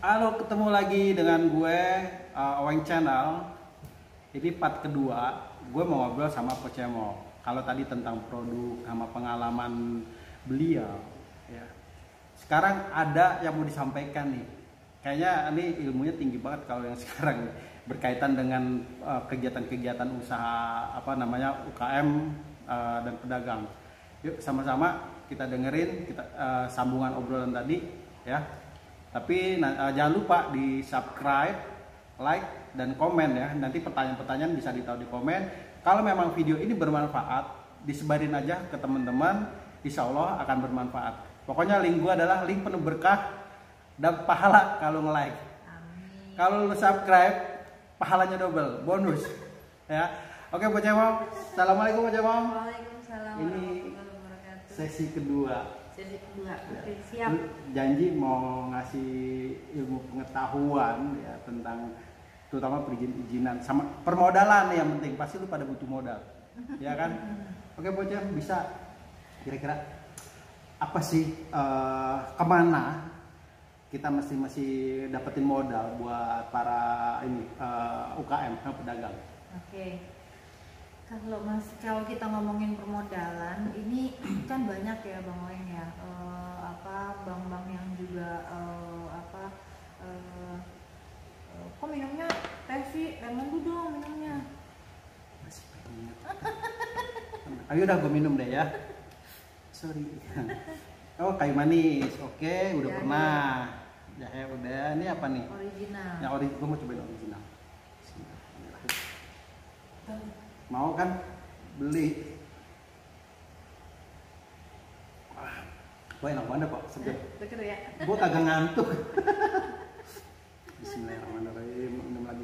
Halo, ketemu lagi dengan gue, Oweng Channel. Ini part kedua, gue mau ngobrol sama Pocemo. Kalau tadi tentang produk sama pengalaman beliau, ya. Sekarang ada yang mau disampaikan nih. Kayaknya ini ilmunya tinggi banget kalau yang sekarang berkaitan dengan kegiatan-kegiatan usaha UKM dan pedagang. Yuk sama-sama kita dengerin sambungan obrolan tadi, ya. Tapi jangan lupa di subscribe, like, dan komen ya. Nanti pertanyaan-pertanyaan bisa ditaruh di komen. Kalau memang video ini bermanfaat, disebarin aja ke teman-teman. Insya Allah akan bermanfaat. Pokoknya link gua adalah link penuh berkah dan pahala kalau nge-like. Amin. Kalau lu subscribe, pahalanya double, bonus. Ya. Oke, Pak Cemong. Assalamualaikum, Pak Cemong. Waalaikumsalam Ini warahmatullahi wabarakatuh. sesi kedua. Sesi kedua. Oke, siap. Janji mau ngasih ilmu pengetahuan ya tentang terutama perizinan sama permodalan yang penting. Pasti lu pada butuh modal, ya kan? Oke, Bocah, bisa kira-kira apa sih kemana kita masih dapetin modal buat para UKM pedagang? Oke. Kalau kita ngomongin permodalan, ini kan banyak ya Bang Weng ya, bank-bank yang juga kok minumnya teh sih, lemon dulu dong minumnya. Masih pengen. Ayo udah gue minum deh ya. Sorry. Oh, kayu manis, oke, udah Jahe. pernah. Jahe udah. Ini apa nih? Original. Yang original, gue mau cobain original. Mau kan beli? Wah, gue enak banget kok, seger. Seger ya. Gue kagak ngantuk. Bismillahirrahmanirrahim, minum lagi.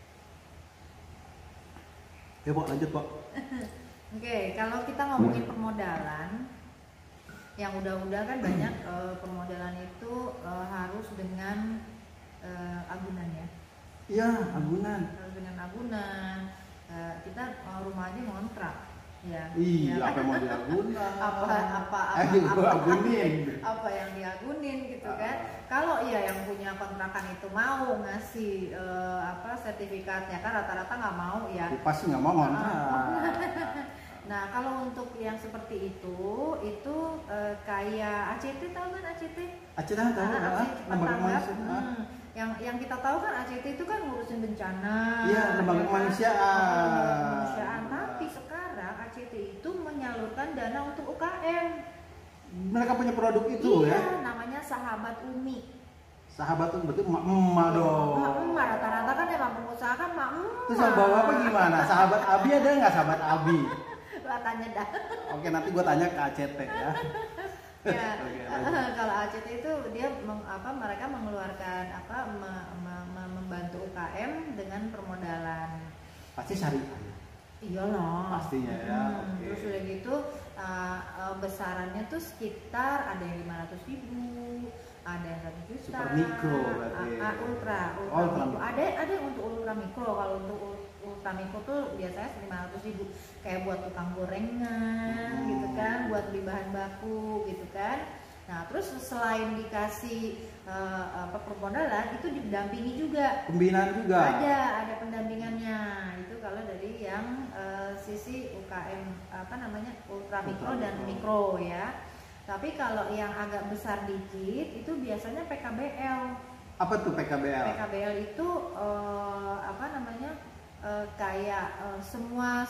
Ya Pok, lanjut Pok. Oke, kalau kita ngomongin permodalan, yang udah-udah kan banyak permodalan itu harus dengan agunan ya. Iya, agunan. Harus dengan agunan. Kita rumah aja ngontrak ya. Iya, ya. apa mau diagunan? Apa yang diagunin gitu kan. Kalau yang punya kontrakan itu mau ngasih sertifikatnya, kan rata-rata nggak mau ya. Pasti nggak mau ngontrak. Nah, kalau untuk yang seperti itu kayak ACT, tahu kan ACT? ACT tahu, Yang kita tahu kan ACT itu kan ngurusin bencana. Iya, lembaga kemanusiaan. Tapi sekarang ACT itu menyalurkan dana untuk UKM. Mereka punya produk itu iya, ya? Namanya Sahabat Umi. Sahabat tuh berarti emak dong. Emak rata-rata kan emang pengusaha kan emak. Terus yang bawa apa gimana? Sahabat Abi ada nggak sahabat Abi? Tanya dah. Oke, nanti gue tanya ke ACT ya. Ya, kalau ACT itu dia mereka mengeluarkan membantu UKM dengan permodalan. Pasti syariah. Iyalah. Pastinya ya. Okay. Terus udah gitu besarannya tuh sekitar ada yang 500.000, ada yang 1 juta. Super mikro berarti. Ultra mikro. Ada yang untuk ultra mikro. Kalau untuk ultra mikro tuh biasanya 500.000 kayak buat tukang gorengan gitu kan, buat beli bahan baku gitu kan. Nah, terus selain dikasih permodalan itu didampingi juga. Pembinaan juga. Ada pendampingannya. Itu kalau dari yang sisi UKM ultra mikro dan mikro ya. Tapi kalau yang agak besar dikit itu biasanya PKBL. Apa tuh PKBL? PKBL itu semua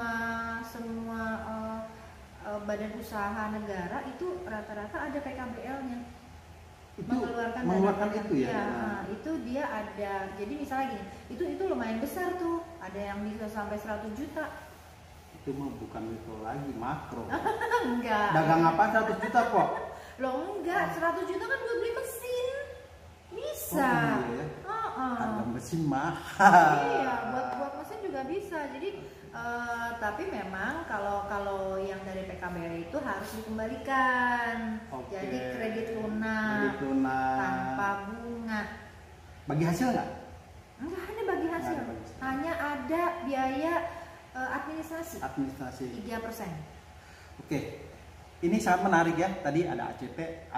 badan usaha negara itu rata-rata ada PKBL-nya. Mengeluarkan itu ya. Itu dia ada. Jadi misalnya gini, itu lumayan besar tuh. Ada yang bisa sampai 100 juta. Itu mah bukan mikro lagi, makro. Enggak. Dagang apa 100 juta kok? Loh enggak, 100 juta kan buat beli mesin. Bisa. Oh, iya. Harga mesin mahal. Iya, buat mesin juga bisa. Jadi tapi memang kalau yang dari PKBL itu harus dikembalikan. Okay. Jadi kredit lunak tanpa bunga. Bagi hasil nggak? Enggak ada bagi hasil. Hanya ada biaya administrasi. 3%. Oke. Ini sangat menarik ya. Tadi ada ACT, ada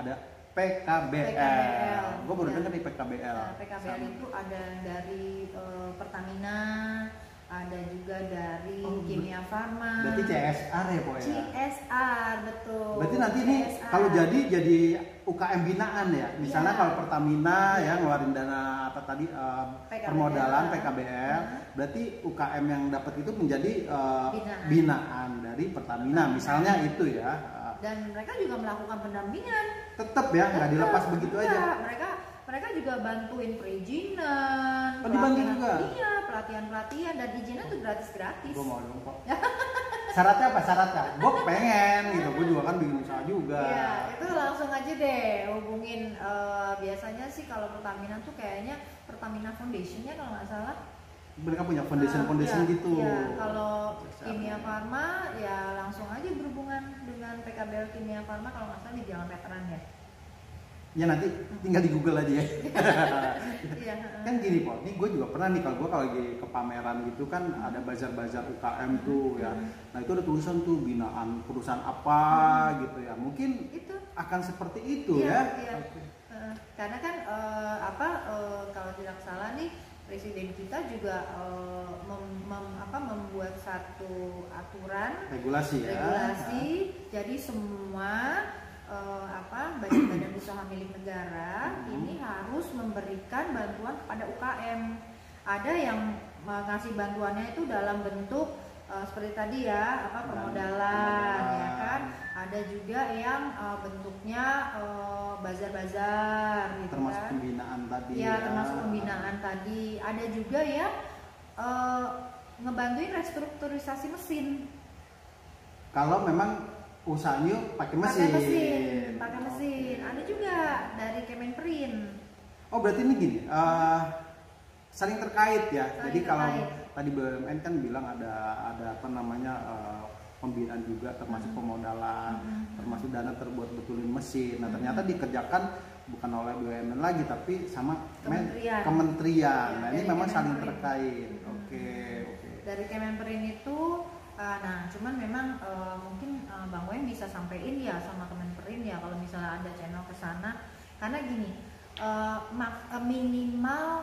PKBL. Gue baru dengar nih PKBL. Nah, PKBL itu ada dari Pertamina, ada juga dari Kimia Farma. Berarti CSR ya, Po ya? CSR, betul. Berarti nanti ini kalau jadi UKM binaan ya. Misalnya kalau Pertamina ya ngeluarin dana apa tadi permodalan PKBL, berarti UKM yang dapat itu menjadi binaan dari Pertamina, misalnya itu ya. Dan mereka juga melakukan pendampingan. Tetap ya, nggak dilepas begitu aja. Mereka juga bantuin perizinan, dibantu juga. Iya, pelatihan dan izinnya tuh gratis. Gue mau dong, Pak. Syaratnya apa? Syaratnya? Gue pengen gitu, gue juga kan bikin usaha juga. Iya, itu langsung aja deh hubungin. Biasanya sih kalau Pertamina tuh kayaknya Pertamina Foundation-nya kalau nggak salah. Mereka punya foundation gitu. Iya, kalau Kimia Farma ya langsung aja berhubungan dengan PKBL Kimia Farma kalau nggak salah di Jalan Veteran ya. Ya nanti tinggal di Google aja ya. Iya. Kan gini, Po, ini gue juga pernah nih kalau gue lagi ke pameran gitu kan ada bazar-bazar UKM tuh ya. Nah itu ada tulisan tuh binaan perusahaan apa gitu ya. Mungkin itu akan seperti itu ya. Iya. Karena kan kalau tidak salah nih Presiden kita juga membuat satu aturan regulasi. Jadi semua badan-badan usaha milik negara ini harus memberikan bantuan kepada UKM. Ada yang ngasih bantuannya itu dalam bentuk seperti tadi ya, permodalan ya kan. Ada juga yang bentuknya bazar-bazar gitu termasuk kan. Pembinaan tadi. Ya, termasuk pembinaan tadi. Ada juga yang ngebantuin restrukturisasi mesin. Kalau memang usahanya pakai mesin. Ada juga dari Kemenperin. Oh berarti ini gini, saling terkait ya. Jadi kalau tadi BUMN kan bilang ada apa namanya pembinaan juga, termasuk pemodalan, termasuk dana terbuat betulin mesin. Nah ternyata dikerjakan bukan oleh BUMN lagi, tapi sama kementerian. Nah ini memang saling terkait. Oke. Dari Kemenperin itu. Nah, cuman memang mungkin Bang Weng bisa sampein ya sama Kemenperin ya kalau misalnya ada channel ke sana. Karena gini, minimal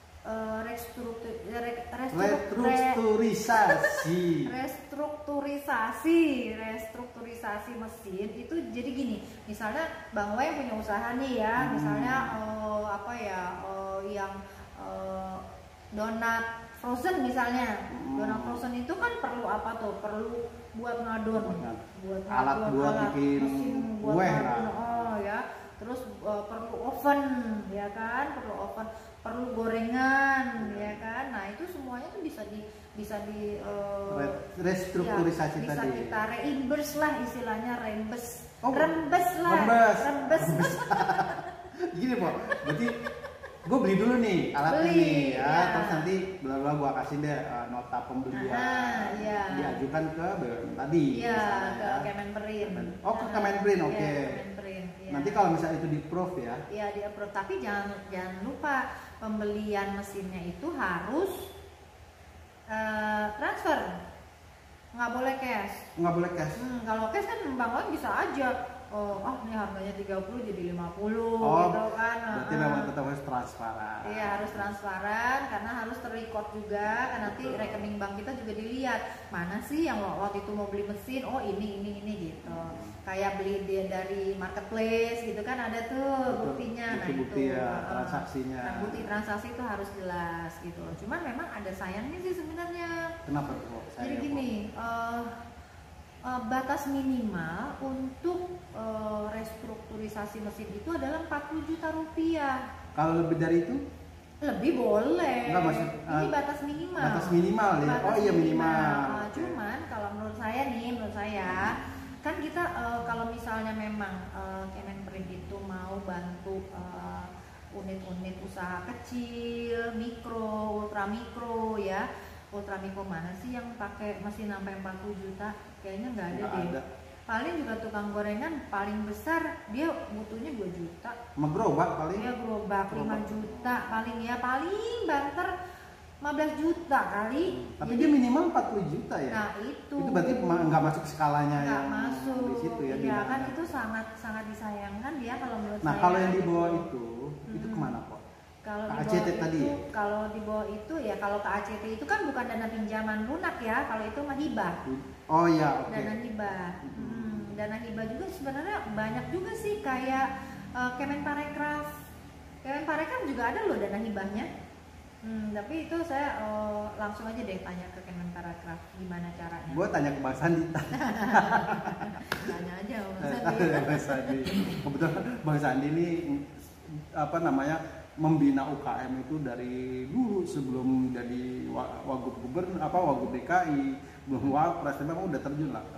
restrukturisasi mesin itu jadi gini. Misalnya Bang Weng punya usaha nih ya, misalnya yang donat frozen misalnya. Donat frozen itu kan perlu apa tuh? Perlu buat ngadon, alat bikin mesin buat kue ngadon, ya. Terus perlu oven, ya kan? Perlu gorengan, ya kan? Nah, itu semuanya tuh bisa di restrukturisasi bisa tadi. Bisa kita reimburse lah istilahnya, rembes. Rembes. Gini, Po. Berarti gue beli dulu nih alat ini ya, terus nanti bla gue kasih deh nota pembelian, diajukan ke BUMN tadi, ke Kemenperin. Oh ke Kemenperin, oke. Nanti kalau misalnya itu di-approve ya? Iya di-approve, tapi jangan lupa pembelian mesinnya itu harus transfer, nggak boleh cash. Nggak boleh cash. Kalau cash kan Bang Wan bisa aja. Ini harganya 30 jadi 50 gitu kan. Berarti memang tetap harus transparan. Iya, harus transparan karena harus terrecord juga kan, nanti rekening bank kita juga dilihat. Mana sih yang waktu itu mau beli mesin, ini gitu. Kayak beli dari marketplace gitu kan, ada tuh buktinya. Nah, bukti ya, transaksinya. Nah, bukti transaksi itu harus jelas gitu. Cuman memang ada sayangnya sih sebenarnya. Kenapa tuh? Jadi gini, batas minimal untuk restrukturisasi mesin itu adalah 40 juta rupiah. Kalau lebih dari itu? Lebih boleh. Enggak, maksud, ini batas minimal. Batas minimal ya. Iya minimal. Cuman kalau menurut saya kan kita kalau misalnya memang Kemenperin itu mau bantu unit-unit usaha kecil, mikro, ultramikro ya. Ultramikro mana sih yang pakai mesin sampai 40 juta? Kayaknya nggak ada deh. Paling juga tukang gorengan paling besar dia butuhnya 2 juta. Sama gerobak paling? Iya, gerobak 5 juta paling ya, paling banter 15 juta kali. Tapi dia minimal 40 juta ya. Nah itu berarti nggak masuk skalanya nggak yang masuk di situ ya. Iya kan, itu sangat disayangkan ya kalau menurut nah saya. kalau yang di bawah itu kemana kok? Kalau di ACT bawah tadi itu, ya? kalau di bawah itu ya, kalau ke ACT itu kan bukan dana pinjaman lunak ya, kalau itu mah hibah. Oh iya, oke. Dana hibah. Dana hibah juga sebenarnya banyak juga sih, kayak Kemenparekraf. Kemenparekraf juga ada loh dana hibahnya. Tapi itu saya langsung aja deh tanya ke Kemenparekraf gimana caranya. Gue tanya ke Bang Sandi. Tanya aja Bang Sandi. Kebetulan Bang Sandi ini apa namanya, membina UKM itu dari dulu sebelum jadi Wagub Gubernur, Wagub DKI, belum Wapres, memang udah terjun lah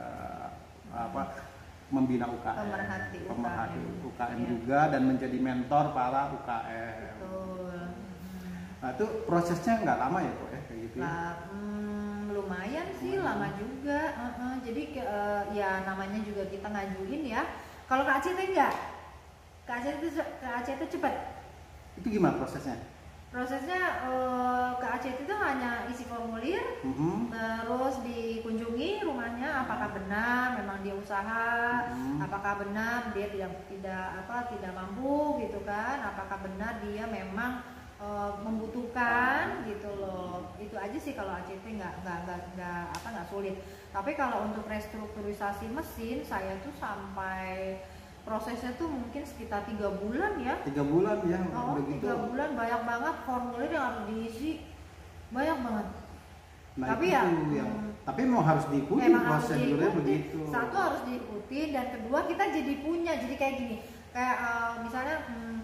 membina UKM, pemerhati UKM ya. Juga, dan menjadi mentor para UKM. Betul. Nah itu prosesnya nggak lama ya kok ya kayak gitu ya? Lumayan sih, lama juga. Jadi ya namanya juga kita ngajuin ya. Kalau ke ACT enggak? Ke ACT cepat. Itu gimana prosesnya? Prosesnya ke ACT itu hanya isi formulir, terus dikunjungi rumahnya, apakah benar memang dia usaha, apakah benar dia tidak mampu gitu kan, apakah benar dia memang membutuhkan gitu loh. Itu aja sih kalau ACT nggak sulit. Tapi kalau untuk restrukturisasi mesin, saya tuh sampai prosesnya tuh mungkin sekitar 3 bulan ya. 3 bulan ya. Oh, 3 bulan, banyak banget formulir yang harus diisi, banyak banget. Nah, tapi ya tapi mau harus diikuti prosedurnya begitu. Satu harus diikuti, dan kedua kita jadi punya, jadi kayak gini, kayak misalnya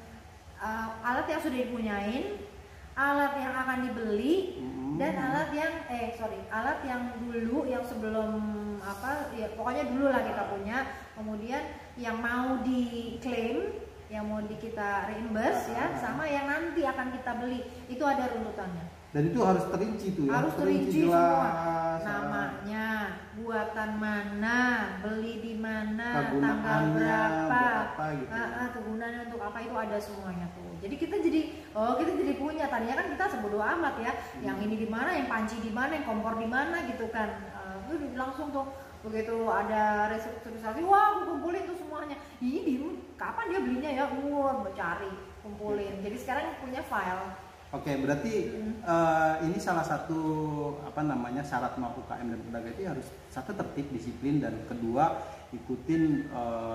alat yang sudah dipunyain, alat yang akan dibeli, dan alat yang dulu, yang sebelum ya pokoknya dulu lah kita punya, kemudian yang mau diklaim, yang mau kita reimburse ya, sama yang nanti akan kita beli, itu ada runutannya. Dan itu harus terinci tuh ya. Harus terinci semua. Namanya, buatan mana, beli di mana, tanggal berapa, gitu. Kegunaannya untuk apa, itu ada semuanya tuh. Jadi kita jadi punya. Tadinya kan kita sebodoh amat ya, yang ini di mana, yang panci di mana, yang kompor di mana gitu kan. Itu langsung tuh begitu ada restrukturisasi, wah aku kumpulin tuh semuanya. Kapan dia belinya ya? Cari, kumpulin. Jadi sekarang punya file. Oke, berarti ini salah satu syarat mau UKM dan pedagang itu harus satu tertib, disiplin, dan kedua ikutin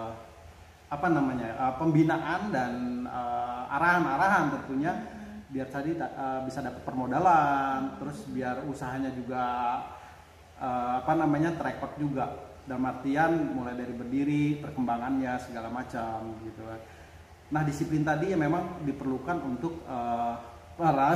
pembinaan dan arahan-arahan tentunya, biar tadi bisa dapat permodalan, terus biar usahanya juga terekod juga, dalam artian mulai dari berdiri, perkembangannya segala macam gitu kan. Nah disiplin tadi ya memang diperlukan untuk para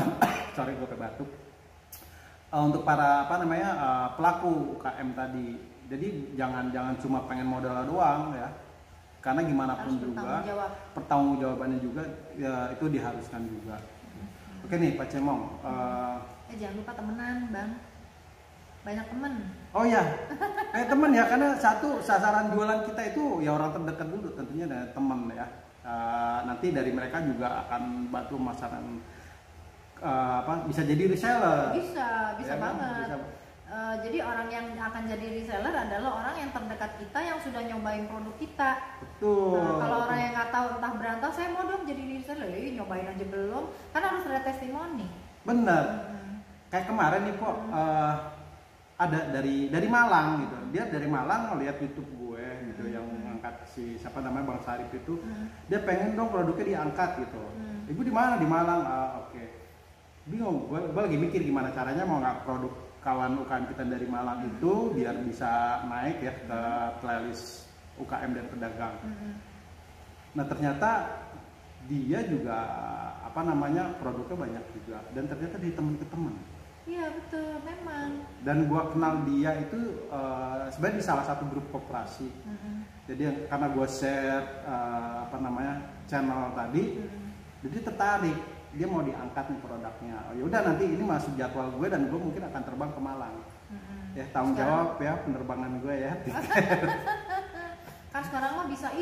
untuk para pelaku UKM tadi. Jadi jangan cuma pengen modal doang ya, karena gimana pun juga pertanggungjawabannya juga ya, itu diharuskan juga. Oke nih Pak Cemong, jangan lupa temenan Bang, banyak temen. Oh ya, temen ya, karena satu sasaran jualan kita itu ya orang terdekat dulu tentunya, dari teman ya. Nanti dari mereka juga akan bantu pemasaran, bisa jadi reseller. Bisa ya, banget. Jadi orang yang akan jadi reseller adalah orang yang terdekat kita, yang sudah nyobain produk kita. Betul. Kalau orang yang nggak tahu, entah berantah, saya mau dong jadi reseller, nyobain aja belum, kan harus ada testimoni. Bener. Kayak kemarin nih kok. Ada dari Malang gitu, dia dari Malang ngeliat YouTube gue gitu, yang ngangkat Bang Sarip itu, dia pengen dong produknya diangkat gitu. Ibu di mana? Di Malang. Oke. Bingung, gue lagi mikir gimana caranya mau ngangkat produk kawan UKM kita dari Malang itu biar bisa naik ya ke playlist UKM dan pedagang. Nah ternyata dia juga produknya banyak juga, dan ternyata di temen ke temen. Iya betul, memang. Dan gua kenal dia itu sebenarnya di salah satu grup koperasi. Jadi karena gua share channel tadi, jadi tertarik, dia mau diangkat nih produknya. Oh ya udah, nanti ini masuk jadwal gue dan gue mungkin akan terbang ke Malang. Ya tanggung jawab ya penerbangan gue ya. Kan sekarang mah bisa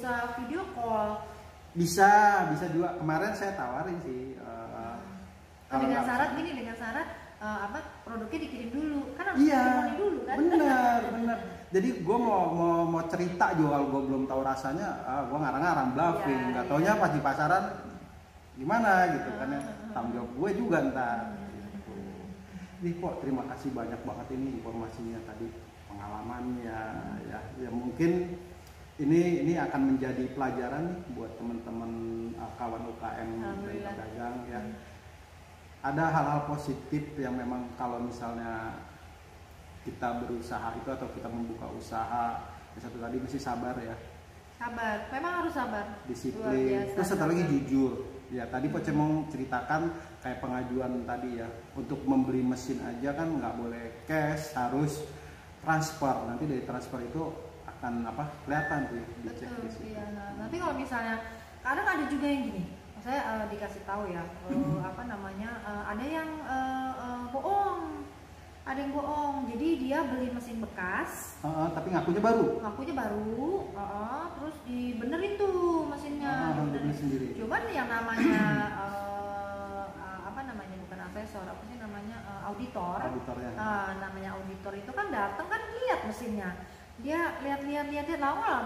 video call. Bisa juga. Kemarin saya tawarin sih. Kalau dengan nggak- syarat gini, dengan syarat produknya dikirim dulu, kan harus Iya, testimoni dulu kan. bener. Jadi gue mau cerita juga kalau gue belum tahu rasanya, gue ngarang-ngarang bluffing, Iya, nggak iya. taunya pas di pasaran gimana gitu kan ya, tanggung jawab gue juga ntar. Gitu. Nih kok terima kasih banyak banget ini informasinya tadi, pengalamannya ya mungkin ini akan menjadi pelajaran nih buat teman-teman kawan UKM dan Alhamdulillah. pedagang ya. Ada hal-hal positif yang memang kalau misalnya kita berusaha itu atau kita membuka usaha, satu tadi mesti sabar ya, Sabar, memang harus sabar. Luar disiplin, biasa, terus satu lagi sabar. jujur ya. Tadi Pak Cemong ceritakan kayak pengajuan tadi ya, untuk membeli mesin aja kan nggak boleh cash, harus transfer. Nanti dari transfer itu akan kelihatan tuh dicek di Betul, situ. iya. Nah, nanti kalau misalnya kadang ada juga yang gini, saya dikasih tahu ya, ada yang bohong, ada yang bohong. Jadi dia beli mesin bekas, Tapi ngakunya baru. terus dibenerin tuh mesinnya. Beli sendiri. Cuman yang namanya bukan asesor, auditor. Auditornya. Namanya auditor itu kan datang kan lihat mesinnya, dia lihat lama.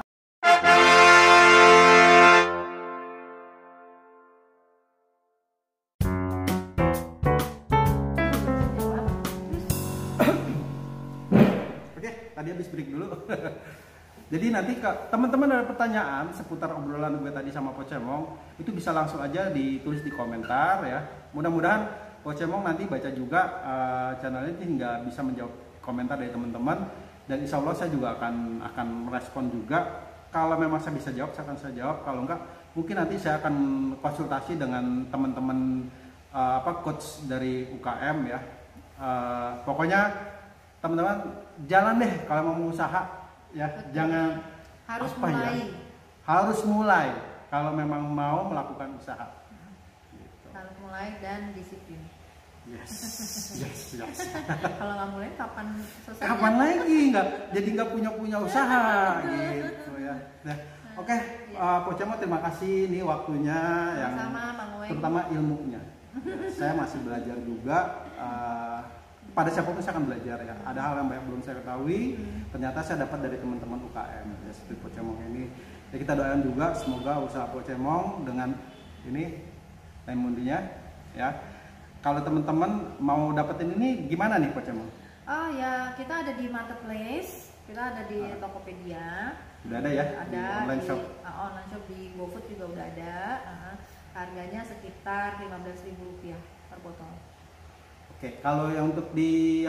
Oke, tadi habis break dulu. Jadi nanti teman-teman ada pertanyaan seputar obrolan gue tadi sama Pocemong, itu bisa langsung aja ditulis di komentar ya. Mudah-mudahan Pocemong nanti baca juga channel ini hingga bisa menjawab komentar dari teman-teman, dan insya Allah saya juga akan merespon juga. Kalau memang saya bisa jawab, saya jawab. Kalau enggak, mungkin nanti saya akan konsultasi dengan teman-teman coach dari UKM ya. Pokoknya teman-teman jalan deh kalau mau usaha ya. Betul. Jangan Harus apa ya, mulai. harus mulai kalau memang mau melakukan usaha gitu. Harus mulai dan disiplin. yes. Kalau nggak mulai kapan selesai? Kapan lagi nggak punya usaha gitu ya. Nah, oke, Pocemong terima kasih nih waktunya yang Sama Mang Weng. terutama ilmunya. Saya masih belajar juga. Pada siapapun saya akan belajar ya. Ada hal yang banyak belum saya ketahui. Ternyata saya dapat dari teman-teman UKM ya, seperti Pocemong ini. Ya, kita doakan juga semoga usaha Pocemong dengan ini time mundinya ya. Kalau teman-teman mau dapetin ini gimana nih Pocemong? Oh ya, kita ada di marketplace, kita ada di Tokopedia. Udah ada ya? Ada Di online shop. Online shop di GoFood juga udah ada. Harganya sekitar Rp15.000 per botol. Oke, kalau yang untuk di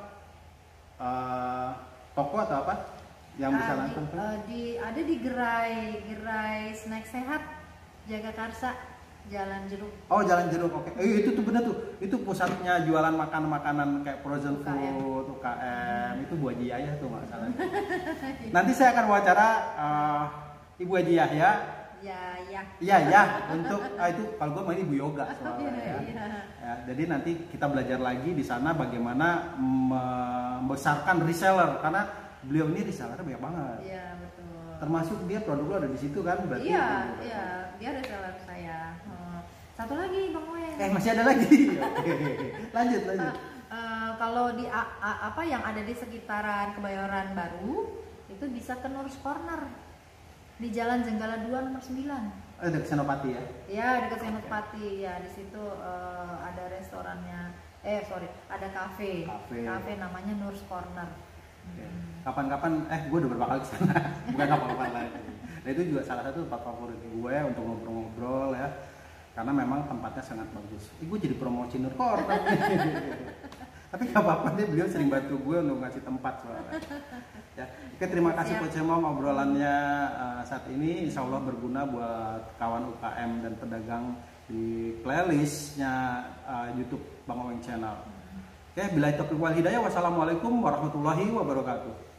toko atau apa? Yang bisa langsung tuh? Ada di Gerai Snack Sehat Jagakarsa, Jalan Jeruk. Oh, Jalan Jeruk. Oke. Itu tuh bener tuh. Itu pusatnya jualan makanan kayak frozen UKM. food, UKM. Itu Bu Haji Yahya tuh nggak salah. Nanti saya akan wawancara Ibu Haji Yahya. Ya. Iya, untuk itu kalau gue main Ibu Yoga soalnya ya. Iya. Ya, jadi nanti kita belajar lagi di sana bagaimana membesarkan reseller, karena beliau ini resellernya banyak banget. Iya, betul. Termasuk dia produk lo ada di situ kan berarti. Iya, dia reseller saya. Satu lagi Bang Weng. Masih ada lagi. Oke. Lanjut. Kalau di yang ada di sekitaran Kebayoran Baru itu bisa ke Nur's Corner di Jalan Jenggala 2 nomor 9. Dekat Senopati ya. Ya, dekat Senopati. Ya, di situ ada restorannya. Ada kafe. Kafe namanya Nur's Corner. Oke. Kapan-kapan gue udah berapa kali kesana. Bukan kapan-kapan lagi. Nah, itu juga salah satu tempat favorit gue untuk ngobrol-ngobrol ya. Karena memang tempatnya sangat bagus. Gue jadi promosi Nur Corner. Tapi gak apa-apa deh, beliau sering bantu gue untuk ngasih tempat soalnya. Ya. Oke, terima kasih Pocemong obrolannya saat ini. Insya Allah berguna buat kawan UKM dan pedagang di playlistnya YouTube Bang Weng Channel. Oke, billahi taufiq wal hidayah. Wassalamualaikum warahmatullahi wabarakatuh.